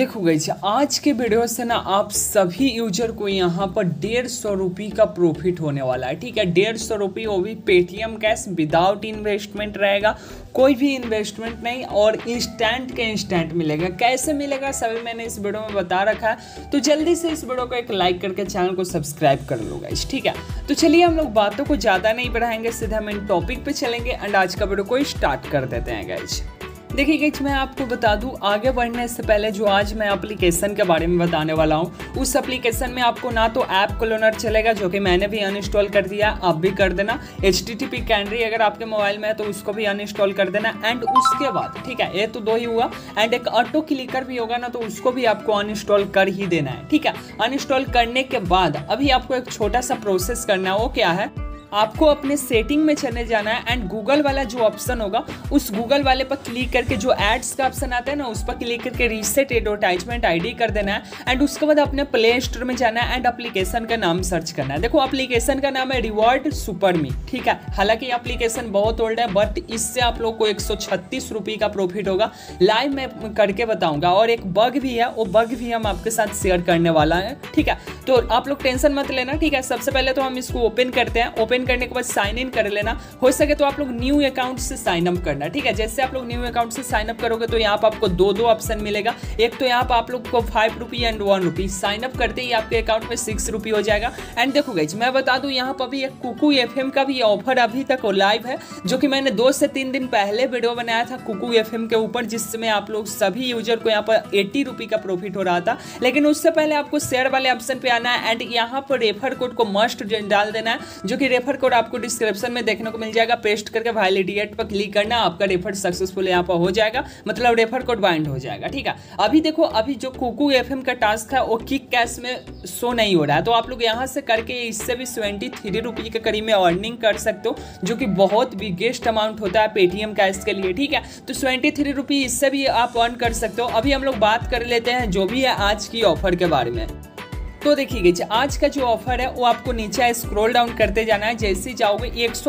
देखो गाइस, आज के वीडियो से ना आप सभी यूजर को यहाँ पर 150 रुपये का प्रॉफिट होने वाला है। ठीक है, 150 रुपये, वो भी पेटीएम कैश विदाउट इन्वेस्टमेंट रहेगा, कोई भी इन्वेस्टमेंट नहीं, और इंस्टेंट के इंस्टेंट मिलेगा। कैसे मिलेगा सभी मैंने इस वीडियो में बता रखा है, तो जल्दी से इस वीडियो को एक लाइक करके चैनल को सब्सक्राइब कर लो गाइस। ठीक है, तो चलिए हम लोग बातों को ज़्यादा नहीं बढ़ाएंगे, सीधा हम इन टॉपिक पे चलेंगे एंड आज का वीडियो को स्टार्ट कर देते हैं गाइस। देखिए गाइस, मैं आपको बता दूं, आगे बढ़ने से पहले जो आज मैं एप्लीकेशन के बारे में बताने वाला हूं, उस एप्लीकेशन में आपको ना तो ऐप क्लोनर चलेगा, जो कि मैंने भी अनइंस्टॉल कर दिया, आप भी कर देना। HTTP कैनरी अगर आपके मोबाइल में है तो उसको भी अनइंस्टॉल कर देना। एंड उसके बाद, ठीक है, ये तो दो ही हुआ, एंड एक ऑटो क्लिकर भी होगा ना, तो उसको भी आपको अनइंस्टॉल कर ही देना है। ठीक है, अनइंस्टॉल करने के बाद अभी आपको एक छोटा सा प्रोसेस करना है। वो क्या है, आपको अपने सेटिंग में चले जाना है एंड गूगल वाला जो ऑप्शन होगा, उस गूगल वाले पर क्लिक करके जो एड्स का ऑप्शन आता है ना, उस पर क्लिक करके रीसेट एडवर्टाइजमेंट आईडी कर देना है। एंड उसके बाद अपने प्ले स्टोर में जाना है एंड एप्लीकेशन का नाम सर्च करना है। देखो, एप्लीकेशन का नाम है रिवॉर्ड सुपर मी। ठीक है, हालांकि एप्लीकेशन बहुत ओल्ड है, बट इससे आप लोग को 136 रुपये का प्रॉफिट होगा। लाइव मैं करके बताऊंगा, और एक बग भी है, वो बग भी हम आपके साथ शेयर करने वाला है। ठीक है, तो आप लोग टेंशन मत लेना। ठीक है, सबसे पहले तो हम इसको ओपन करते हैं। ओपन करने के बाद साइन इन कर लेना। हो सके तो आप लोग न्यू अकाउंट से साइन अप करना। ठीक है, जैसे आप लोग न्यू अकाउंट से साइन अप करोगे तो यहाँ पर आपको दो ऑप्शन मिलेगा। एक तो यहाँ पर आप लोग को 5 रुपये एंड 1 रुपये, साइन अप करते ही आपके अकाउंट में 6 रुपये हो जाएगा। एंड देखो गाइस, मैं बता दूं, यहाँ पर भी एक कुकू FM का भी ऑफर अभी तक लाइव है, जो कि मैंने 2 से 3 दिन पहले वीडियो बनाया था कुकू FM के ऊपर, जिसमें आप लोग सभी यूजर को यहाँ पर 80 रुपये का प्रॉफिट हो रहा था। लेकिन उससे पहले आपको शेयर वाले ऑप्शन पे आना है एंड यहाँ पर रेफर कोड को मस्ट डाल देना है, जो कि रेफर कोड आपको डिस्क्रिप्शन में देखने को मिल जाएगा। पेस्ट करके वैलिडेट पर क्लिक करना, आपका रेफर सक्सेसफुल यहाँ पर हो जाएगा, मतलब रेफर कोड बाइंड हो जाएगा। ठीक है, अभी देखो, अभी जो कुकू FM का टास्क है वो किक कैश में शो नहीं हो रहा है, तो आप लोग यहाँ से करके इससे भी 73 रुपये के करीब में अर्निंग कर सकते हो, जो कि बहुत बिगेस्ट अमाउंट होता है पेटीएम कैश के लिए। ठीक है, तो 73 रुपये इससे भी आप अर्न कर सकते हो। अभी हम लोग बात कर लेते हैं जो भी है आज की ऑफर के बारे में। तो देखिए, आज का जो ऑफर है वो आपको नीचे स्क्रॉल डाउन करते जाना है। जैसे ही जाओगे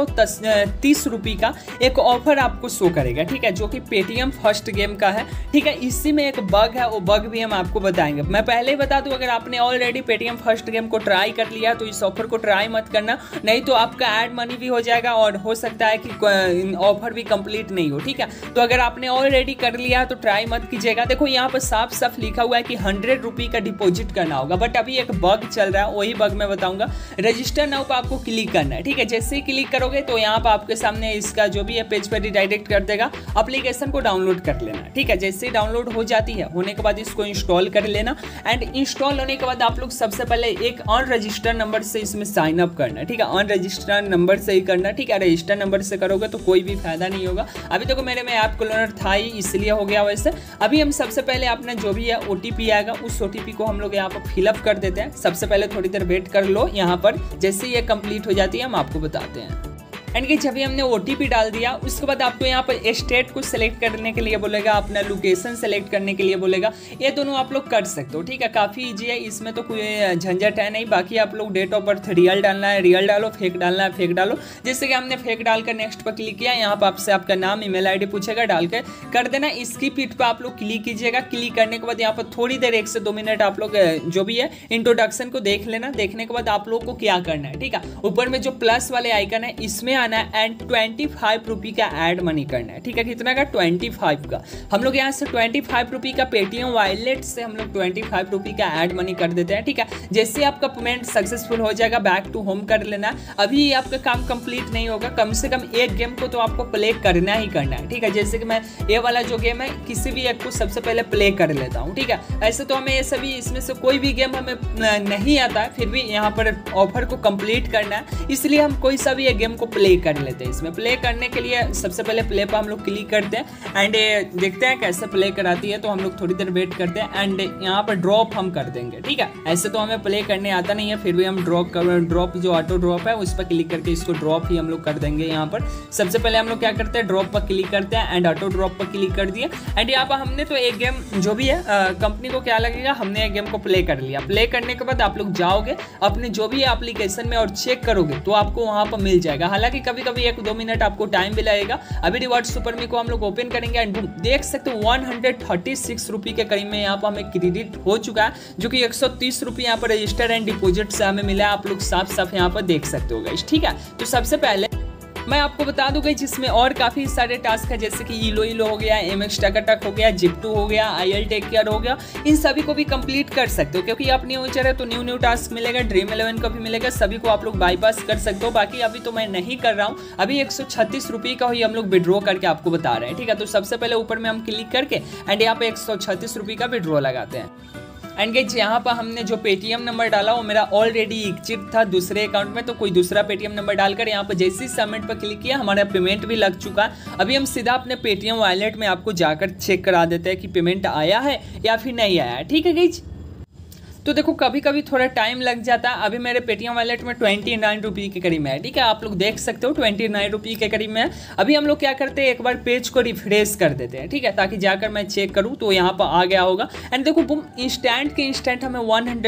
130 रुपये का एक ऑफर आपको शो करेगा। ठीक है, जो कि पेटीएम फर्स्ट गेम का है। ठीक है, इसी में एक बग है, वो बग भी हम आपको बताएंगे। मैं पहले ही बता दूं, अगर आपने ऑलरेडी पेटीएम फर्स्ट गेम को ट्राई कर लिया तो इस ऑफर को ट्राई मत करना, नहीं तो आपका ऐड मनी भी हो जाएगा और हो सकता है कि ऑफर भी कंप्लीट नहीं हो। ठीक है, तो अगर आपने ऑलरेडी कर लिया तो ट्राई मत कीजिएगा। देखो, यहाँ पर साफ साफ लिखा हुआ है कि 100 रुपये का डिपॉजिट करना होगा, बट अभी एक बग चल रहा है, वही बग मैं बताऊंगा। रजिस्टर नाउ पे आपको क्लिक करना है। ठीक है, जैसे ही क्लिक करोगे तो यहाँ पे आपके सामने इसका जो भी है पेज पर रिडायरेक्ट कर देगा। एप्लीकेशन को डाउनलोड कर लेना। ठीक है, जैसे ही डाउनलोड हो जाती है, होने के बाद इसको इंस्टॉल कर लेना। एंड इंस्टॉल होने के बाद आप लोग सबसे पहले एक अनरजिस्टर्ड नंबर से इसमें साइन अप करना। ठीक है, अनरजिस्टर्ड नंबर से ही करना। ठीक है, रजिस्टर्ड नंबर से करोगे तो कोई भी फायदा नहीं होगा। अभी देखो, मेरे में ऐप क्लोनर था ही, इसलिए हो गया वैसे। अभी हम सबसे पहले अपना जो भी है OTP आएगा, उस OTP को हम लोग यहाँ पर फिलअप कर देते हैं। सबसे पहले थोड़ी देर वेट कर लो यहाँ पर, जैसे ये कंप्लीट हो जाती है हम आपको बताते हैं। एंड कि जब हमने OTP डाल दिया, उसके बाद आपको यहाँ पर स्टेट को सिलेक्ट करने के लिए बोलेगा, अपना लोकेशन सेलेक्ट करने के लिए बोलेगा। ये दोनों आप लोग कर सकते हो। ठीक है, काफ़ी ईजी है, इसमें तो कोई झंझट है नहीं। बाकी आप लोग डेट ऑफ बर्थ रियल डालना है, रियल डालो, फेक डालना है, फेक डालो। जैसे कि हमने फेक डालकर नेक्स्ट पर क्लिक किया, यहाँ पर आपसे आपका नाम, ईमेल ID पूछेगा, डाल के कर देना। इसकी पीठ पर आप लोग क्लिक कीजिएगा। क्लिक करने के बाद यहाँ पर थोड़ी देर 1 से 2 मिनट आप लोग जो भी है इंट्रोडक्शन को देख लेना। देखने के बाद आप लोग को क्या करना है, ठीक है, ऊपर में जो प्लस वाले आइकन है इसमें आना है एंड 25 रुपये का ऐड मनी करना है। ठीक है, कितना का, 25 का। हम लोग यहाँ से 25 रुपये का पेटीएम वॉलेट से हम लोग 25 रुपये का ऐड मनी कर देते हैं। ठीक है, जैसे आपका पेमेंट सक्सेसफुल हो जाएगा, बैक टू होम कर लेना। अभी आपका काम कंप्लीट नहीं होगा, कम से कम एक गेम को तो आपको प्ले करना ही करना है। ठीक है, जैसे कि मैं ये वाला जो गेम है, किसी भी एक को सबसे पहले प्ले कर लेता हूँ। ठीक है, ऐसे तो हमें ये सभी, इसमें से कोई भी गेम हमें नहीं आता है, फिर भी यहाँ पर ऑफर को कंप्लीट करना है, इसलिए हम कोई सा भी एक गेम को प्ले कर लेते हैं। इसमें प्ले करने के लिए सबसे पहले प्ले पर हम लोग क्लिक करते हैं एंड देखते हैं कैसे प्ले कराती है। तो हम लोग थोड़ी देर वेट करते हैं एंड यहाँ पर ड्रॉप हम कर देंगे। ठीक है, ऐसे तो हमें प्ले करने आता नहीं है, फिर भी हम ड्रॉप जो ऑटो ड्रॉप है उस पर क्लिक करके इसको ड्रॉप ही हम लोग कर देंगे। यहाँ पर सबसे पहले हम लोग क्या करते हैं, ड्रॉप पर क्लिक करते हैं एंड ऑटो ड्रॉप पर क्लिक कर दिया। एंड यहाँ पर हमने तो एक गेम जो भी है, कंपनी को क्या लगेगा, हमने एक गेम को प्ले कर लिया। प्ले करने के बाद आप लोग जाओगे अपने जो भी एप्लीकेशन में और चेक करोगे तो आपको वहाँ पर मिल जाएगा। हालांकि कभी कभी 1-2 मिनट आपको टाइम भी लगेगा। अभी रिवॉर्ड सुपर मी को हम लोग ओपन करेंगे एंड देख सकते हो 136 रुपये के करीब में यहाँ पर हमें क्रेडिट हो चुका है, जो कि 130 रुपये यहाँ पर रजिस्टर एंड डिपॉजिट से हमें मिला है। आप लोग साफ साफ यहाँ पर देख सकते हो गाइस, ठीक है। तो सबसे पहले मैं आपको बता दूं गाइस, जिसमें और काफ़ी सारे टास्क है, जैसे कि इलो हो गया, MX टक हो गया, जिप2 हो गया, IL टेक केयर हो गया, इन सभी को भी कंप्लीट कर सकते हो, क्योंकि आप न्यू यूजर है तो न्यू टास्क मिलेगा, ड्रीम 11 का भी मिलेगा, सभी को आप लोग बाईपास कर सकते हो। बाकी अभी तो मैं नहीं कर रहा हूँ, अभी 136 रुपये का ही हम लोग विड्रॉ करके आपको बता रहे हैं, ठीक है। तो सबसे पहले ऊपर में हम क्लिक करके एंड यहाँ पे 136 रुपये का विड्रॉ लगाते हैं। एंड गाइस यहाँ पर हमने जो पेटीएम नंबर डाला वो मेरा ऑलरेडी एग्जिट था दूसरे अकाउंट में, तो कोई दूसरा पेटीएम नंबर डालकर यहाँ पर जैसे ही सबमिट पर क्लिक किया हमारा पेमेंट भी लग चुका है। अभी हम सीधा अपने पेटीएम वॉलेट में आपको जाकर चेक करा देते हैं कि पेमेंट आया है या फिर नहीं आया है, ठीक है गाइस। तो देखो कभी कभी थोड़ा टाइम लग जाता है। अभी मेरे पेटीएम वॉलेट में 29 रुपये के करीब में है, ठीक है। आप लोग देख सकते हो 29 रुपये के करीब में है। अभी हम लोग क्या करते हैं, एक बार पेज को रिफ्रेश कर देते हैं, ठीक है, ताकि जाकर मैं चेक करूँ तो यहाँ पर आ गया होगा। एंड देखो बुम, इंस्टेंट के इंस्टेंट हमें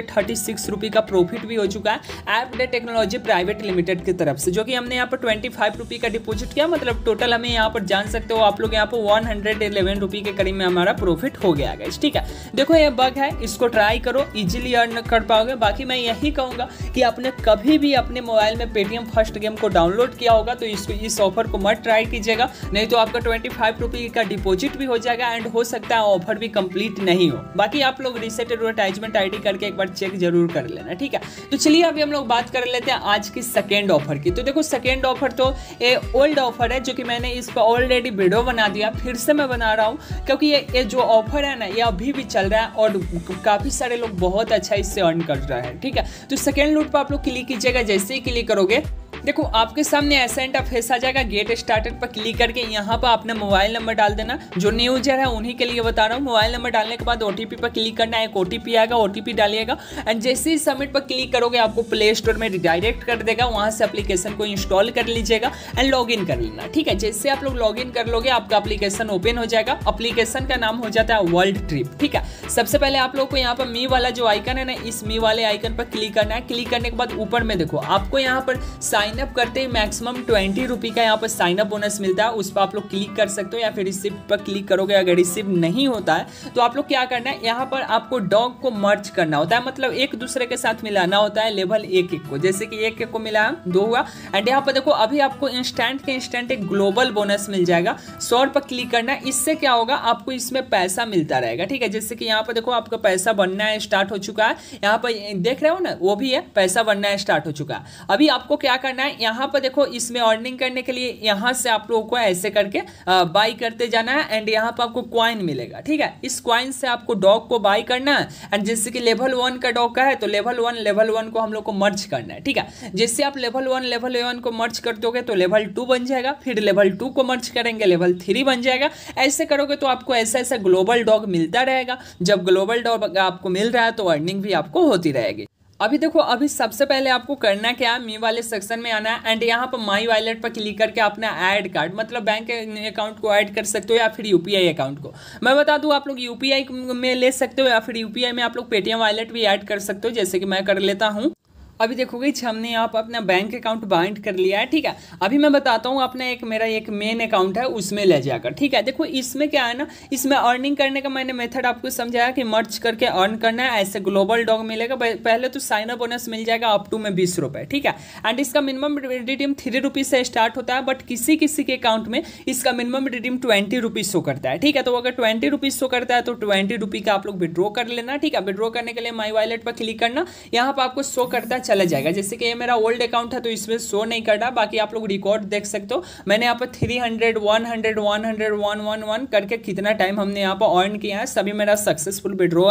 136 रुपये का प्रॉफिट भी हो चुका है app day technology private limited की तरफ से, जो कि हमने यहाँ पर 25 रुपये का डिपोजिट किया। मतलब टोटल हमें यहाँ पर जान सकते हो आप लोग यहाँ पर 111 रुपये के करीब में हमारा प्रॉफिट हो गया, ठीक है। देखो ये बग है, इसको ट्राई करो, इजीली अर्न कर पाओगे। बाकी मैं यही कहूंगा कि आपने कभी भी अपने मोबाइल में पेटीएम फर्स्ट गेम को डाउनलोड किया होगा तो इस ऑफर को मत ट्राई कीजिएगा, नहीं तो आपका 25 रुपये का डिपॉजिट भी हो जाएगा एंड हो सकता है ऑफर भी कंप्लीट नहीं हो। बाकी आप लोग रीसेट एडवर्टाइजमेंट आईडी करके एक बार चेक जरूर कर लेना, ठीक है। तो चलिए अभी हम लोग बात कर लेते हैं आज की सेकेंड ऑफर की। तो देखो सेकेंड ऑफर तो ये ओल्ड ऑफर है, जो कि मैंने इस पर ऑलरेडी वीडियो बना दिया, फिर से मैं बना रहा हूँ क्योंकि ये जो ऑफर है ना ये अभी भी चल रहा है और काफी सारे लोग बहुत अच्छा इससे अर्न कर रहा है, ठीक है। तो सेकेंड लूट पर आप लोग क्लिक कीजिएगा, जैसे ही क्लिक करोगे देखो आपके सामने ऐसा इंटरफेस आ जाएगा। गेट स्टार्टेड पर क्लिक करके यहाँ पर अपने मोबाइल नंबर डाल देना। जो न्यू यूजर है उन्हीं के लिए बता रहा हूँ। मोबाइल नंबर डालने के बाद OTP पर क्लिक करना है, एक OTP आएगा, OTP डालिएगा एंड जैसे ही सबमिट पर क्लिक करोगे आपको प्ले स्टोर में रिडायरेक्ट कर देगा, वहाँ से एप्लीकेशन को इंस्टॉल कर लीजिएगा एंड लॉग इन कर लेना, ठीक है। जैसे आप लोग लॉग इन कर लोगे आपका एप्लीकेशन ओपन हो जाएगा। एप्लीकेशन का नाम हो जाता है वर्ल्ड ट्रिप, ठीक है। सबसे पहले आप लोग को यहाँ पर मी वाला जो आइकन है ना, इस मी वाले आइकन पर क्लिक करना है। क्लिक करने के बाद ऊपर में देखो आपको यहाँ पर साइन अप करते ही मैक्सिमम 20 रुपये का यहाँ पर साइन अप बोनस मिलता है, उस पर आप लोग क्लिक कर सकते हो या फिर रिसीव पर क्लिक करोगे। अगर रिसीव नहीं होता है तो आप लोग क्या करना है, यहाँ पर आपको डॉग को मर्ज करना होता है, मतलब एक दूसरे के साथ मिलाना होता है लेवल 1 को। जैसे कि 1 को मिला 2 हुआ एंड यहाँ पर देखो अभी आपको इंस्टेंट के इंस्टेंट एक ग्लोबल बोनस मिल जाएगा। 100 पर क्लिक करना है, इससे क्या होगा आपको इसमें पैसा मिलता रहेगा, ठीक है। जैसे कि यहाँ पर देखो आपका पैसा बनना है स्टार्ट हो चुका है, यहाँ पर देख रहे हो ना वो भी है, पैसा बनना है स्टार्ट हो चुका है। अभी आपको क्या करना है, यहाँ पर देखो इसमें अर्निंग करने के लिए यहाँ से आप लोगों को ऐसे करके बाई करते जाना है एंड यहाँ पर आपको कॉइन मिलेगा, ठीक है। इस कॉइन से आपको डॉग को बाई करना है एंड जैसे कि लेवल 1 का डॉग का है तो लेवल 1 को हम लोग को मर्ज करना है, ठीक है। जैसे आप लेवल 1 को मर्ज कर दोगे तो लेवल 2 बन जाएगा, फिर लेवल 2 को मर्ज करेंगे लेवल 3 बन जाएगा। ऐसे करोगे तो आपको ऐसा ऐसा ग्लोबल डॉग मिलता रहेगा। जब ग्लोबल डॉग आपको मिल रहा है तो अर्निंग भी आपको होती रहेगी। अभी देखो अभी सबसे पहले आपको करना क्या है, मी वाले सेक्शन में आना है एंड यहाँ पर माई वॉलेट पर क्लिक करके अपना ऐड कार्ड मतलब बैंक अकाउंट को ऐड कर सकते हो या फिर UPI अकाउंट को। मैं बता दूं आप लोग UPI में ले सकते हो या फिर UPI में आप लोग पेटीएम वॉलेट भी ऐड कर सकते हो, जैसे कि मैं कर लेता हूँ। अभी देखोगे हमने यहाँ पर अपना बैंक अकाउंट बाइंड कर लिया है, ठीक है। अभी मैं बताता हूँ अपना मेरा एक मेन अकाउंट है उसमें ले जाकर, ठीक है। देखो इसमें क्या है ना, इसमें अर्निंग करने का मैंने मेथड आपको समझाया कि मर्ज करके अर्न करना है। ऐसे ग्लोबल डॉग मिलेगा, पहले तो साइन अप बोनस मिल जाएगा अप टू में 20 रुपये, ठीक है। एंड इसका मिनिमम रिडीम 3 रुपीज़ से स्टार्ट होता है, बट किसी किसी के अकाउंट में इसका मिनिमम रिडीम 20 रुपीज़ शो करता है, ठीक है। तो अगर 20 रुपीज़ शो करता है तो 20 रुपये का आप लोग विड्रॉ कर लेना, ठीक है। विड्रॉ करने के लिए माई वॉलेट पर क्लिक करना, यहाँ पर आपको शो करता चला जाएगा। जैसे कि ये मेरा ओल्ड अकाउंट है तो इसमें शो नहीं कर रहा, बाकी आप लोग रिकॉर्ड देख सकते हो। मैंने यहाँ पर 300 100 100 111 करके कितना टाइम हमने यहाँ पर अर्न किया है, सभी मेरा सक्सेसफुल विड्रॉ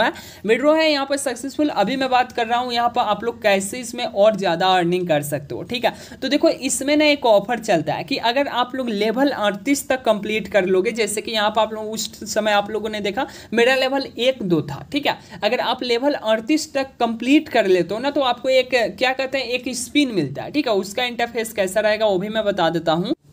है यहाँ पर सक्सेसफुल। अभी मैं बात कर रहा हूँ यहाँ पर आप लोग कैसे इसमें और ज्यादा अर्निंग कर सकते हो, ठीक है। तो देखो इसमें ना एक ऑफर चलता है कि अगर आप लोग लेवल 38 तक कंप्लीट कर लोगे, जैसे कि यहाँ पर आप लोग उस समय आप लोगों ने देखा मेरा लेवल 1-2 था, ठीक है। अगर आप लेवल 38 तक कंप्लीट कर लेते हो ना तो आपको एक क्या कहते हैं एक स्पिन मिलता है, ठीक है। उसका इंटरफेस कैसा रहेगा वो भी मैं बता देता हूँ।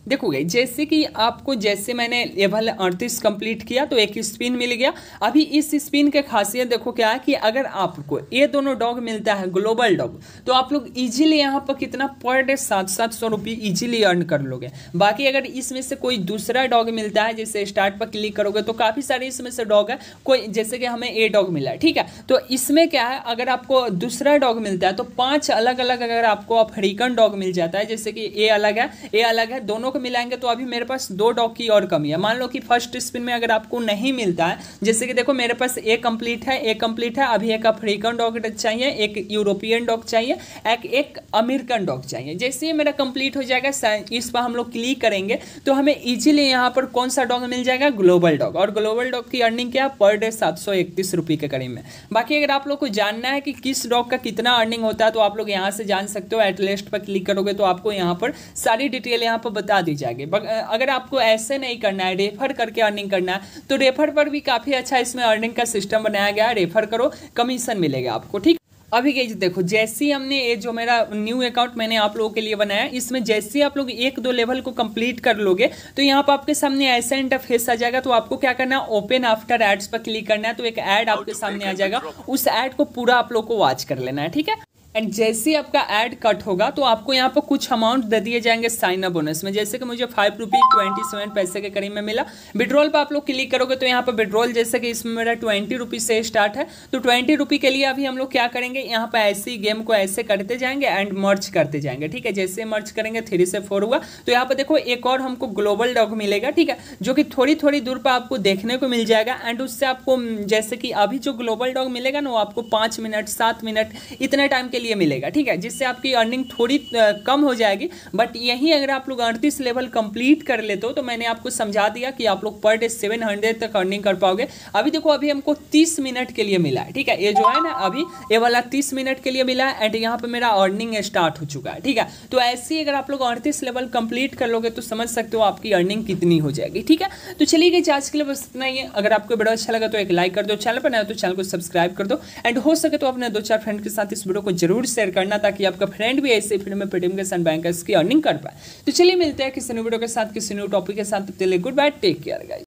देखो गई जैसे कि आपको जैसे मैंने लेवल 38 कंप्लीट किया तो एक स्पिन मिल गया। अभी इस स्पिन के खासियत देखो क्या है कि अगर आपको ये दोनों डॉग मिलता है ग्लोबल डॉग तो आप लोग इजीली यहाँ पर कितना पर डे 700 रुपये इजीली अर्न कर लोगे। बाकी अगर इसमें से कोई दूसरा डॉग मिलता है जैसे स्टार्ट पर क्लिक करोगे तो काफ़ी सारे इसमें से डॉग है, कोई जैसे कि हमें ए डॉग मिला है, ठीक है। तो इसमें क्या है अगर आपको दूसरा डॉग मिलता है तो 5 अलग अलग अगर आपको अफ्रीकन डॉग मिल जाता है, जैसे कि ए अलग है, दोनों को मिलाएंगे तो अभी मेरे पास 2 डॉग की और कमी है। मान लो कि फर्स्ट स्पिन में अगर आपको नहीं मिलता है, जैसे कि देखो मेरे पास ए कंप्लीट है, अभी एक अफ्रीकन डॉग चाहिए, एक यूरोपियन डॉग चाहिए, एक अमेरिकन डॉग चाहिए। जैसे ही मेरा कंप्लीट हो जाएगा इस पर हम लोग क्लिक करेंगे तो हमें इजीली यहाँ पर कौन सा डॉग मिल जाएगा, ग्लोबल डॉग। और ग्लोबल डॉग की अर्निंग क्या पर डे 731 रुपये के करीब में। बाकी अगर आप लोग को जानना है कि किस डॉग का कितना अर्निंग होता है तो आप लोग यहाँ से जान सकते हो। एटलिस्ट पर क्लिक करोगे तो आपको यहाँ पर सारी डिटेल यहाँ पर बता दी जाएगी। अगर आपको ऐसे नहीं करना है, रेफर करके अर्निंग करना है, तो रेफर पर भी काफ़ी अच्छा इसमें अर्निंग का सिस्टम बनाया गया है। रेफर करो, कमीशन मिलेगा आपको, ठीक। अभी गाइस देखो जैसे ही हमने ये जो मेरा न्यू अकाउंट मैंने आप लोगों के लिए बनाया, इसमें जैसे ही आप लोग 1-2 लेवल को कंप्लीट कर लोगे तो यहाँ पर आपके सामने ऐसा इंटरफेस आ जाएगा। तो आपको क्या करना है, ओपन आफ्टर एड्स पर क्लिक करना है। तो एक ऐड आपके सामने आ जाएगा, उस ऐड को पूरा आप लोग को वॉच कर लेना है, ठीक है। एंड जैसे ही आपका ऐड कट होगा तो आपको यहाँ पर कुछ अमाउंट दे दिए जाएंगे साइन अप बोनस में। जैसे कि मुझे 5 रुपये 27 पैसे के करीब में मिला। विड्रॉल पर आप लोग क्लिक करोगे तो यहाँ पर विड्रॉल जैसे कि इसमें मेरा 20 रुपये से स्टार्ट है। तो 20 रुपये के लिए अभी हम लोग क्या करेंगे, यहाँ पर ऐसे ही गेम को ऐसे करते जाएंगे एंड मर्ज करते जाएंगे, ठीक है। जैसे मर्ज करेंगे 3 से 4 हुआ तो यहाँ पर देखो एक और हमको ग्लोबल डॉग मिलेगा, ठीक है, जो कि थोड़ी थोड़ी दूर पर आपको देखने को मिल जाएगा। एंड उससे आपको जैसे कि अभी जो ग्लोबल डॉग मिलेगा ना वो आपको 5 मिनट 7 मिनट इतने टाइम के लिए मिलेगा, ठीक है, जिससे आपकी अर्निंग थोड़ी कम हो जाएगी। बट यहीं अगर आप लोग 38 लेवल कंप्लीट कर लेते हो तो मैंने आपको समझा दिया कि आप लोग पर डे 700 तक अर्निंग कर पाओगे। अभी देखो अभी हमको 30 मिनट के लिए मिला है, ठीक है, ये जो है ना अभी ये वाला 30 मिनट के लिए मिला है। एंड यहाँ पे मेरा अर्निंग स्टार्ट हो चुका है, ठीक है। तो ऐसे ही अगर आप लोग 38 लेवल कंप्लीट कर लोगे तो समझ सकते हो आपकी अर्निंग कितनी हो जाएगी, ठीक है। तो चलिए गाइस आज के लिए बस इतना ही है। अगर आपको वीडियो अच्छा लगा तो एक लाइक कर दो, चैनल पर नया हो तो चैनल को सब्सक्राइब कर दो। एंड हो सके तो अपने 2-4 फ्रेंड के साथ इस वीडियो को जरूर शेयर करना ताकि आपका फ्रेंड भी ऐसे फिर में पेटीएम के साथ बैंकर्स की अर्निंग कर पाए। तो चलिए मिलते हैं किसी न्यू वीडियो के साथ, किसी न्यू टॉपिक के साथ। Goodbye, take care guys.